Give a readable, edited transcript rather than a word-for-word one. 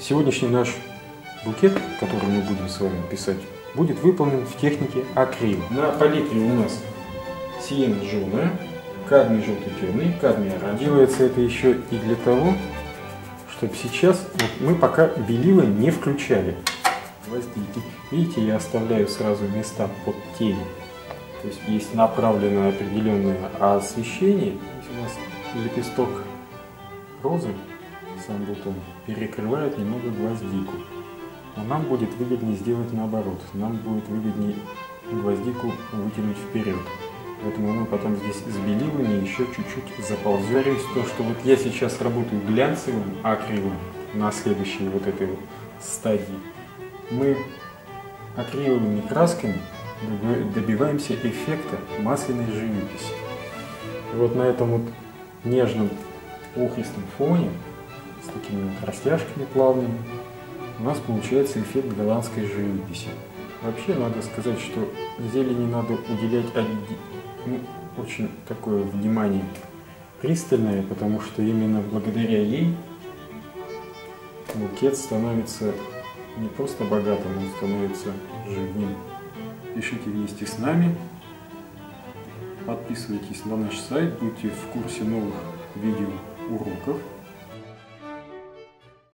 Сегодняшний наш букет, который мы будем с вами писать, будет выполнен в технике акрил. На палитре у нас сиена желтая, кадмий желтый темный, кадмий оранжевый. Делается это еще и для того, чтобы сейчас мы пока белила не включали. Гвоздики. Видите, я оставляю сразу места под тени. То есть направленное определенное освещение. Здесь у нас лепесток розы, сам бутон, перекрывает немного гвоздику. Но нам будет выгоднее сделать наоборот. Нам будет выгоднее гвоздику вытянуть вперед. Поэтому мы потом здесь с белилами еще чуть-чуть заползем. То, что вот я сейчас работаю глянцевым акрилом на следующей вот этой вот стадии. Мы акриловыми красками добиваемся эффекта масляной живописи. И вот на этом вот нежном охристом фоне с такими вот растяжками плавными у нас получается эффект голландской живописи. Вообще надо сказать, что зелени надо уделять очень такое внимание пристальное, потому что именно благодаря ей букет становится не просто богатым, он становится живым. Пишите вместе с нами, подписывайтесь на наш сайт, будьте в курсе новых видеоуроков.